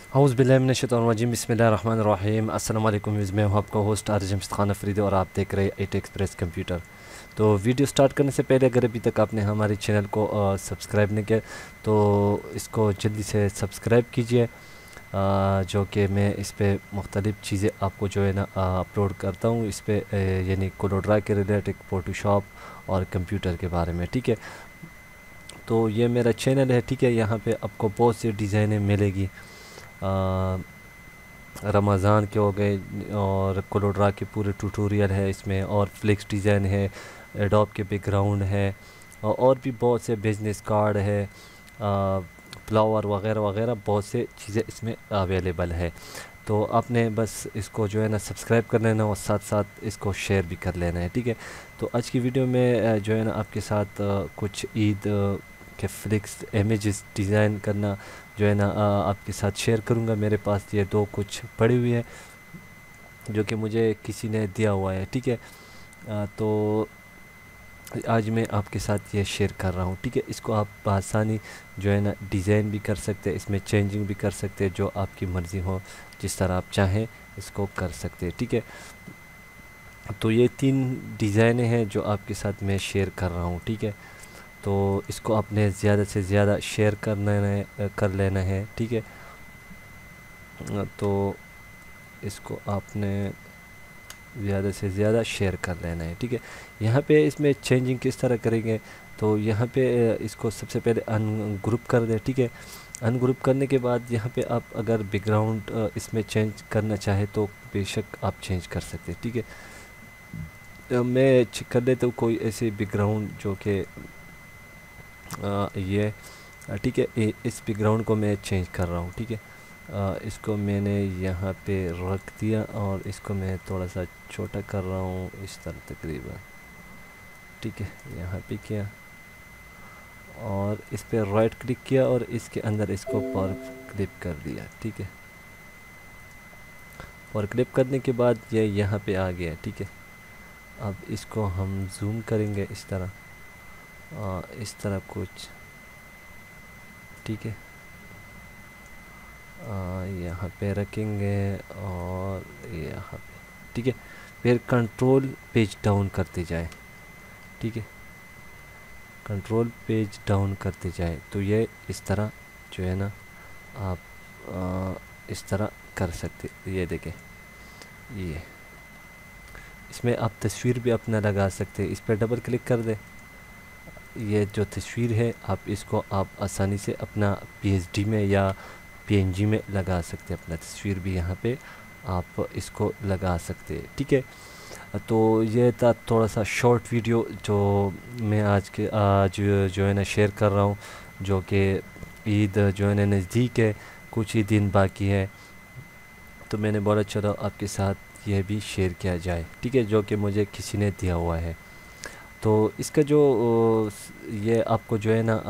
औज़ुबिल्लाहिमिनश्शैतानिर्रजीम बिस्मिल्लाहिर्रहमानिर्रहीम। अस्सलाम वालेकुम। मैं हूँ आपका होस्ट आरजे खान अफरीदी और आप देख रहे हैं IT एक्सप्रेस कंप्यूटर। तो वीडियो स्टार्ट करने से पहले अगर अभी तक आपने हमारे चैनल को सब्सक्राइब नहीं किया तो इसको जल्दी से सब्सक्राइब कीजिए, जो कि मैं इस पर मुख्तलिफ़ चीज़ें आपको जो है ना अपलोड करता हूँ इस पर, यानी कोलोड्रा के रिलेटेड, फोटोशॉप और कंप्यूटर के बारे में। ठीक है, तो ये मेरा चैनल है। ठीक है, यहाँ पे आपको बहुत सी डिज़ाइनें मिलेगी। रमज़ान के हो गए और कोलोड्रा के पूरे ट्यूटोरियल है इसमें, और फ्लेक्स डिज़ाइन है, एडोब के बैकग्राउंड है, और भी बहुत से बिजनेस कार्ड है, फ्लावर वगैरह वगैरह बहुत से चीज़ें इसमें अवेलेबल है। तो आपने बस इसको जो है ना सब्सक्राइब कर लेना और साथ साथ इसको शेयर भी कर लेना है। ठीक है, तो आज की वीडियो में जो है ना आपके साथ कुछ ईद के फ्लिक्स इमेजेस डिज़ाइन करना जो है ना आपके साथ शेयर करूँगा। मेरे पास ये दो कुछ पड़ी हुई है जो कि मुझे किसी ने दिया हुआ है। ठीक है, तो आज मैं आपके साथ ये शेयर कर रहा हूँ। ठीक है, इसको आप बआसानी जो है ना डिज़ाइन भी कर सकते हैं, इसमें चेंजिंग भी कर सकते हैं, जो आपकी मर्ज़ी हो, जिस तरह आप चाहें इसको कर सकते हैं। ठीक है, तो ये 3 डिज़ाइनें हैं जो आपके साथ मैं शेयर कर रहा हूँ। ठीक है, तो इसको आपने ज़्यादा से ज़्यादा शेयर कर लेना है। ठीक है, तो इसको आपने ज़्यादा से ज़्यादा शेयर कर लेना है। ठीक है, यहाँ पे इसमें चेंजिंग किस तरह करेंगे, तो यहाँ पे इसको सबसे पहले अनग्रुप कर दें। ठीक है, अनग्रुप करने के बाद यहाँ पे आप अगर बैकग्राउंड इसमें चेंज करना चाहे तो बेशक आप चेंज कर सकते हैं। ठीक है, मैं कर लेता हूँ कोई ऐसे बैकग्राउंड जो कि ये ठीक है, इस बैकग्राउंड को मैं चेंज कर रहा हूँ। ठीक है, इसको मैंने यहाँ पे रख दिया और इसको मैं थोड़ा सा छोटा कर रहा हूँ इस तरह तकरीबन। ठीक है, यहाँ पे किया और इस पर राइट क्लिक किया और इसके अंदर इसको पावर क्लिप कर दिया। ठीक है, और क्लिप करने के बाद ये यहाँ पे आ गया। ठीक है, अब इसको हम जूम करेंगे इस तरह कुछ। ठीक है, यहाँ पे रखेंगे और यहाँ पे। ठीक है, फिर कंट्रोल पेज डाउन करते जाए। ठीक है, कंट्रोल पेज डाउन करते जाए तो ये इस तरह जो है ना आप इस तरह कर सकते। ये देखें, ये इसमें आप तस्वीर भी अपना लगा सकते हैं। इस पर डबल क्लिक कर दें, ये जो तस्वीर है आप इसको आप आसानी से अपना PSD में या PNG में लगा सकते हैं। अपना तस्वीर भी यहाँ पे आप इसको लगा सकते हैं। ठीक है, तो ये था थोड़ा सा शॉर्ट वीडियो जो मैं आज जो है ना शेयर कर रहा हूँ, जो कि ईद जो है ना नज़दीक है, कुछ ही दिन बाकी है, तो मैंने बोला चलो आपके साथ ये भी शेयर किया जाए। ठीक है, जो कि मुझे किसी ने दिया हुआ है। तो इसका जो ये आपको जो है ना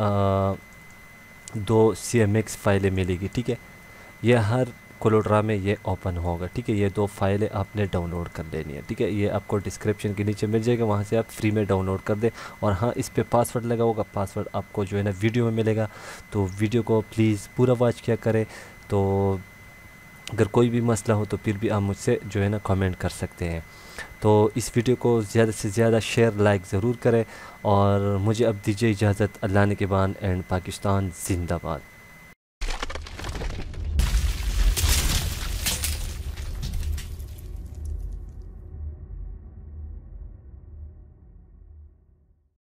2 CMX फाइलें मिलेगी। ठीक है, ये हर कोलोड्रा में ये ओपन होगा। ठीक है, ये 2 फाइलें आपने डाउनलोड कर लेनी है। ठीक है, ये आपको डिस्क्रिप्शन के नीचे मिल जाएगा, वहाँ से आप फ्री में डाउनलोड कर दें। और हाँ, इस पे पासवर्ड लगा होगा, पासवर्ड आपको जो है ना वीडियो में मिलेगा। तो वीडियो को प्लीज़ पूरा वॉच किया करें। तो अगर कोई भी मसला हो तो फिर भी आप मुझसे जो है ना कमेंट कर सकते हैं। तो इस वीडियो को ज़्यादा से ज़्यादा शेयर लाइक ज़रूर करें और मुझे अब दीजिए इजाज़त। अल्लाह ने के बान एंड पाकिस्तान जिंदाबाद।